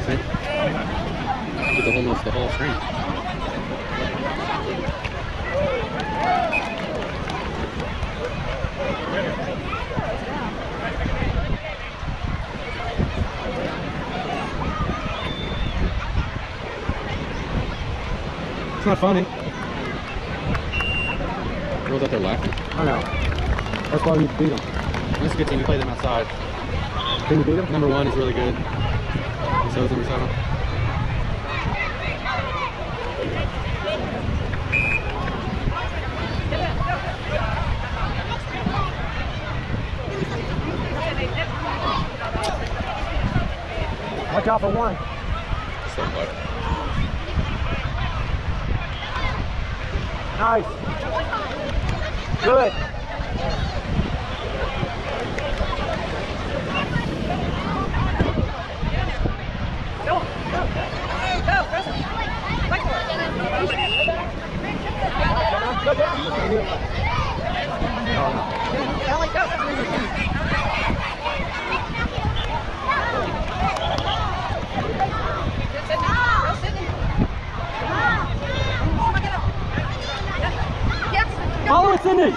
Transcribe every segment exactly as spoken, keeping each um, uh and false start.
see? Get the whole, the whole screen. It's not funny. Girls out there laughing. I know. That's why we need to beat them. That's a good team. We play them outside. Can you beat them? Number one is really good. And so is number seven. Watch out for one. So much. Nice. Good. Follow it, Cindy.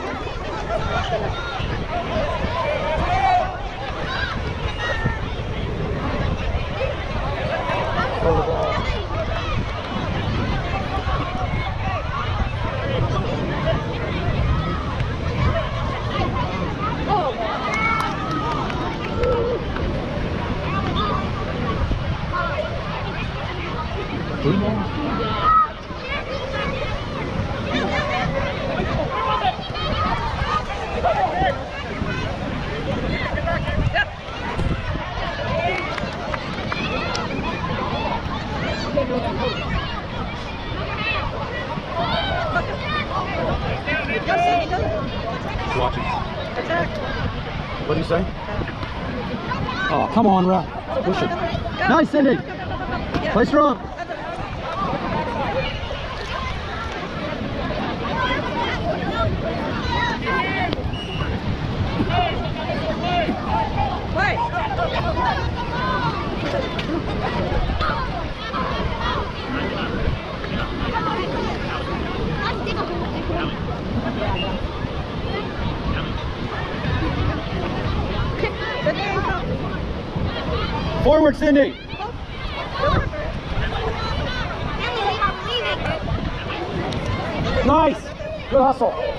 Watching. What do you say? Oh, come on, Ralph. Push it. Nice, Cindy. Play strong. Forward, Cindy. Nice. Good hustle.